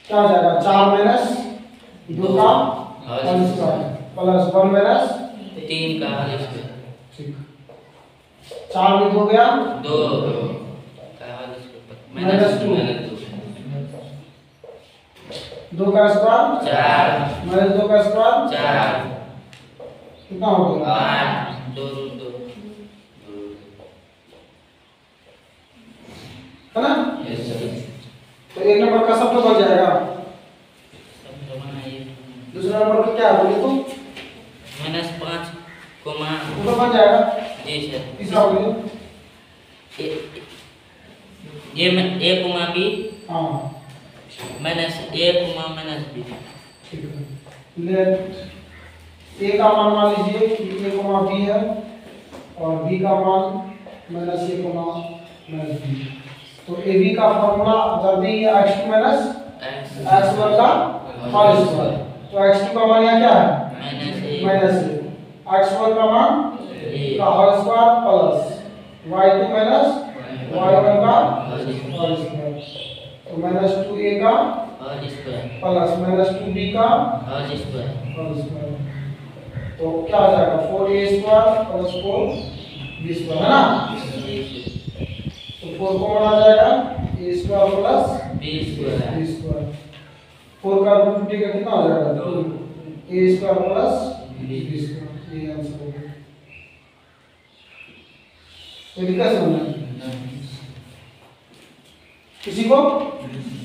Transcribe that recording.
क्या हो जाएगा 4 माइनस 2 का होल स्क्वायर प्लस 1 माइनस 3 का होल स्क्वायर। ठीक 4 में 2 गया 2 का होल स्क्वायर माइनस 2 2 का स्क्वायर 4 माइनस 2 का स्क्वायर 4 कितना हो गया 8 2 2 है ना। Yes sir. तो एक नंबर का सब तो बन जाएगा। सब बनाइए। दूसरा नंबर का क्या बोले तो -5 कोमा वो तो बन जाएगा। जी सर। तीसरा बोले ए कोमा बी हाँ -a कोमा -b। ठीक है लेट ए का मान मान लीजिए कि a कोमा b है और b का मान minus a comma minus b। तो ab का फॉर्मूला जब भी x2 माइनस x1 का होल स्क्वायर। तो x2 का मान यहाँ क्या है माइनस a x1 का मान का whole square plus y2 minus y1 का होल स्क्वायर। तो -2a का होल स्क्वायर प्लस -2b का होल स्क्वायर। Whole square. तो क्या आ जाएगा 4a square plus 4b square है ना। तो 4 कॉमन आ जाएगा a square plus b square. b square 4 का रूट उठेगा कितना हो जाएगा 2 a square plus b square. ये आंसर हो गया। तो कैसे होना किसी को